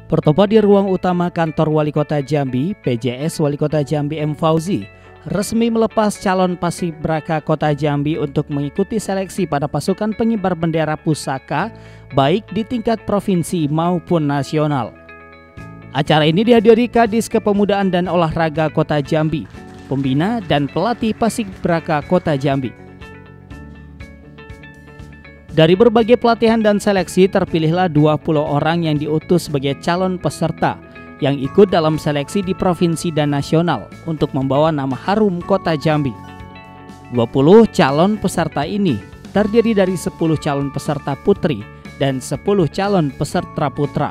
Bertempat di ruang utama kantor Wali Kota Jambi, PJS Wali Kota Jambi M. Fauzi resmi melepas calon Paskibraka Kota Jambi untuk mengikuti seleksi pada pasukan pengibar bendera pusaka baik di tingkat provinsi maupun nasional. Acara ini dihadiri Kadis Kepemudaan dan Olahraga Kota Jambi, pembina dan pelatih Paskibraka Kota Jambi. Dari berbagai pelatihan dan seleksi terpilihlah 20 orang yang diutus sebagai calon peserta yang ikut dalam seleksi di provinsi dan nasional untuk membawa nama harum Kota Jambi. 20 calon peserta ini terdiri dari 10 calon peserta putri dan 10 calon peserta putra.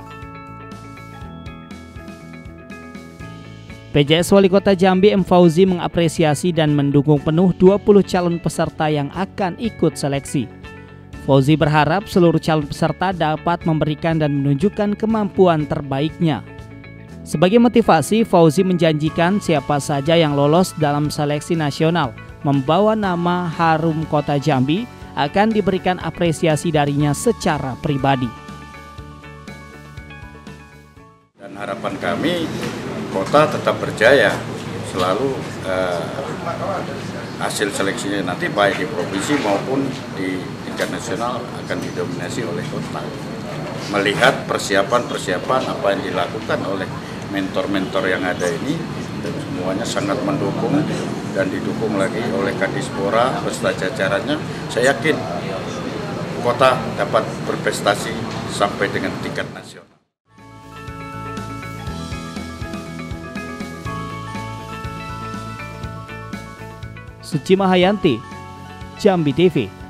PJS Wali Kota Jambi M. Fauzi mengapresiasi dan mendukung penuh 20 calon peserta yang akan ikut seleksi. Fauzi berharap seluruh calon peserta dapat memberikan dan menunjukkan kemampuan terbaiknya. Sebagai motivasi, Fauzi menjanjikan siapa saja yang lolos dalam seleksi nasional membawa nama harum Kota Jambi akan diberikan apresiasi darinya secara pribadi. Dan harapan kami kota tetap berjaya selalu hasil seleksinya nanti baik di provinsi maupun di tingkat nasional akan didominasi oleh kota. Melihat persiapan apa yang dilakukan oleh mentor-mentor yang ada ini, dan semuanya sangat mendukung dan didukung lagi oleh Kadispora beserta jajarannya. Saya yakin kota dapat berprestasi sampai dengan tingkat nasional. Suci Mahayanti, Jambi TV.